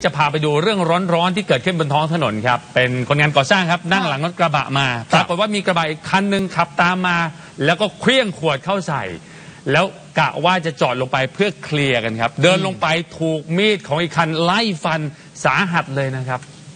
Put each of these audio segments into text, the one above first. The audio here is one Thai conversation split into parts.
จะพาไปดูเรื่องร้อนๆที่เกิดขึ้นบนท้องถนนครับเป็นคนงานก่อสร้างครับนั่งหลังรถกระบะมาปรากฏว่ามีกระบะอีกคันหนึ่งขับตามมาแล้วก็เคลื่องขวดเข้าใส่แล้วกะว่าจะจอดลงไปเพื่อเคลียร์กันครับเดินลงไปถูกมีดของอีกคันไล่ฟันสาหัสเลยนะครับ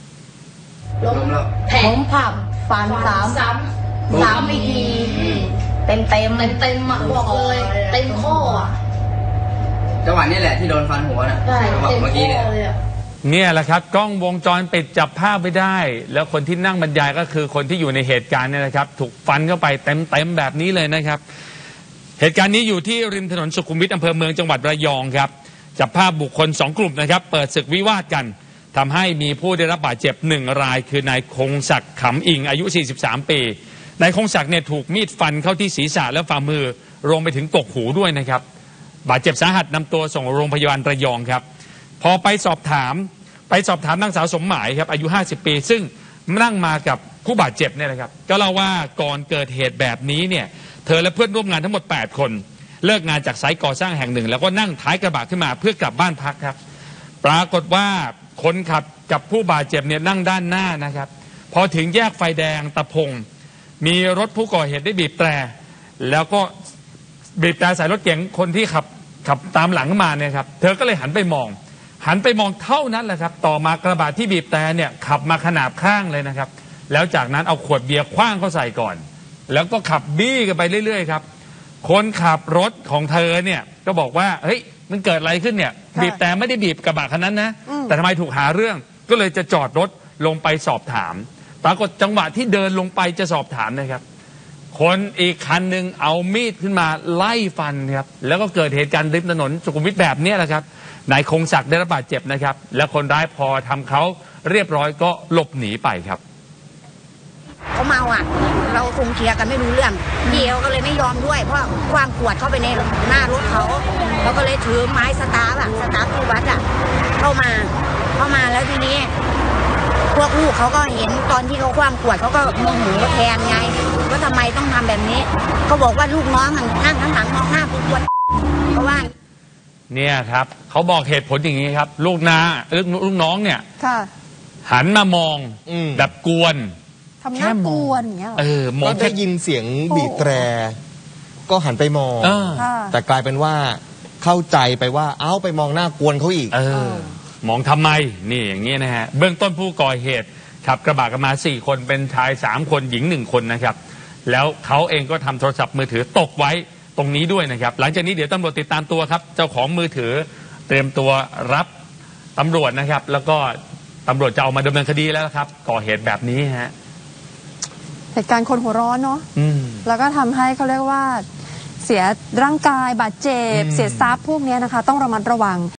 ผมผับฟันซ้ำอีกทีเต็มบอกเลยเต็มข้อจังหวะนี้แหละที่โดนฟันหัวนะจังหวะเมื่อกี้เนี่ยแหละครับกล้องวงจรปิดจับภาพไว้ได้แล้วคนที่นั่งบรรยายก็คือคนที่อยู่ในเหตุการณ์เนี่ยนะครับถูกฟันเข้าไปเต็มแบบนี้เลยนะครับเหตุการณ์นี้อยู่ที่ริมถนนสุขุมวิทอำเภอเมืองจังหวัดระยองครับจับภาพบุคคล2กลุ่มนะครับเปิดศึกวิวาทกันทำให้มีผู้ได้รับบาดเจ็บ1รายคือนายคงศักดิ์ขำอิงอายุ43ปีนายคงศักดิ์เนี่ยถูกมีดฟันเข้าที่ศีรษะและฝ่ามือรวมไปถึงกกหูด้วยนะครับบาดเจ็บสาหัสนำตัวส่งโรงพยาบาลระยองครับพอไปสอบถามนางสาวสมหมายครับอายุ50ปีซึ่งนั่งมากับผู้บาดเจ็บเนี่ยนะครับก็เล่าว่าก่อนเกิดเหตุแบบนี้เนี่ยเธอและเพื่อนร่วมงานทั้งหมด8คนเลิกงานจากไซต์ก่อสร้างแห่งหนึ่งแล้วก็นั่งท้ายกระบะขึ้นมาเพื่อกลับบ้านพักครับปรากฏว่าคนขับกับผู้บาดเจ็บเนี่ยนั่งด้านหน้านะครับพอถึงแยกไฟแดงตะพงมีรถผู้ก่อเหตุได้บีบแตรแล้วก็บีบแตรใส่รถเก๋งคนที่ขับตามหลังมาเนี่ยครับเธอก็เลยหันไปมองเท่านั้นแหละครับต่อมากระบะที่บีบแต่เนี่ยขับมาขนาบข้างเลยนะครับแล้วจากนั้นเอาขวดเบียร์คว้างเข้าใส่ก่อนแล้วก็ขับบี้กันไปเรื่อยๆครับคนขับรถของเธอเนี่ยก็บอกว่าเฮ้ยมันเกิดอะไรขึ้นเนี่ยบีบแต่ไม่ได้บีบกระบะคันนั้นนะแต่ทำไมถูกหาเรื่องก็เลยจะจอดรถลงไปสอบถามปรากฏจังหวะที่เดินลงไปจะสอบถามนะครับคนอีกคันหนึ่งเอามีดขึ้นมาไล่ฟันครับแล้วก็เกิดเหตุการณ์ริมถนนสุขุมวิทแบบนี้แหละครับนายคงศักดิ์ได้รับบาดเจ็บนะครับและคนร้ายพอทำเขาเรียบร้อยก็หลบหนีไปครับเขาเมาอ่ะเราคงเคลียร์กันไม่รู้เรื่องเดียวก็เลยไม่ยอมด้วยเพราะควางขวดเข้าไปในหน้ารถเขาก็เลยถือไม้สตาร์ทที่วัดอ่ะเข้ามาแล้วทีนี้พวกลูกเขาก็เห็นตอนที่เขาคว้างขวดเขาก็โมโหแทนไงว่าทำไมต้องทำแบบนี้เขาบอกว่าลูกน้องนั่งข้างหลังมองหน้าขวดเพราะว่าเนี่ยครับเขาบอกเหตุผลอย่างนี้ครับลูกน้องเนี่ยหันมามองแบบกวนทำหน้ากวนอย่างเงี้ยมองได้ยินเสียงบีบแตรก็หันไปมองแต่กลายเป็นว่าเข้าใจไปว่าไปมองหน้ากวนเขาอีกมองทำไมนี่อย่างนี้นะฮะเบื้องต้นผู้ก่อเหตุขับกระบะกันมา4คนเป็นชาย3คนหญิง1คนนะครับแล้วเขาเองก็ทำโทรศัพท์มือถือตกไว้ตรงนี้ด้วยนะครับหลังจากนี้เดี๋ยวตำรวจติดตามตัวครับเจ้าของมือถือเตรียมตัวรับตำรวจนะครับแล้วก็ตำรวจจะเอามาดำเนินคดีแล้วครับก่อเหตุแบบนี้ฮะเหตุการณ์คนหัวร้อนเนาะแล้วก็ทำให้เขาเรียกว่าเสียร่างกายบาดเจ็บเสียทรัพย์พวกนี้นะคะต้องระมัดระวัง